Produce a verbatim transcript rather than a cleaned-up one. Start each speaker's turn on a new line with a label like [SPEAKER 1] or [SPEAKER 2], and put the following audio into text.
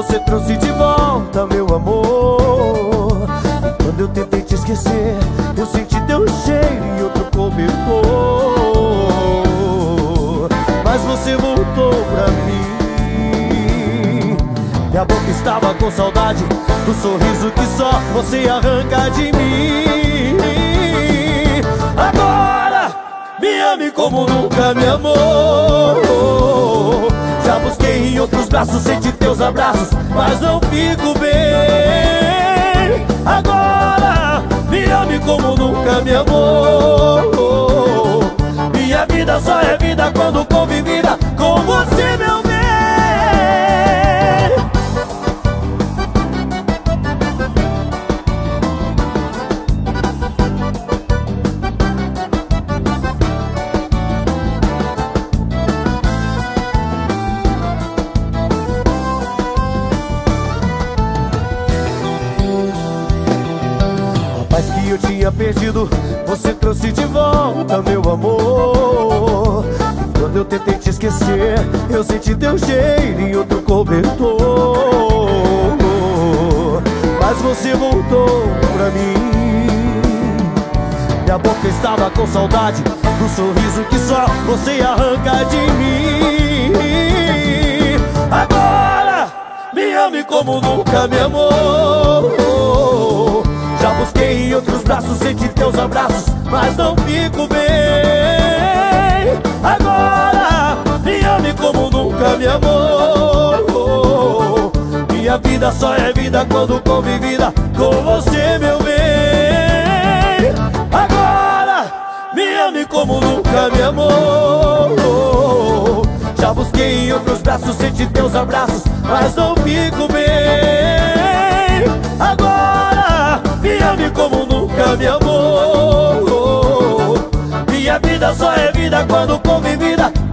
[SPEAKER 1] você trouxe de volta meu amor. E quando eu tentei te esquecer, eu senti teu cheiro em outro cobertor. Mas você voltou pra mim. Minha boca estava com saudade do sorriso que só você arranca de mim. Agora me ame como nunca me amou. Já busquei em outros braços, senti teus abraços, mas não fico bem. Agora me ame como nunca me amou. Minha vida só é vida quando convivida com você, meu bem. Mas que eu tinha perdido, você trouxe de volta meu amor. E quando eu tentei te esquecer, eu senti teu cheiro em outro cobertor. Mas você voltou pra mim. Minha boca estava com saudade do sorriso que só você arranca de mim. Agora me ame como nunca me amou. Já busquei em outros braços, senti teus abraços, mas não fico bem. Agora me ame como nunca me amou. Minha vida só é vida quando convivida com você, meu bem. Agora me ame como nunca me amou. Já busquei em outros braços, senti teus abraços, mas não fico bem. Agora me ame como nunca me amou. Minha vida só é vida quando convivida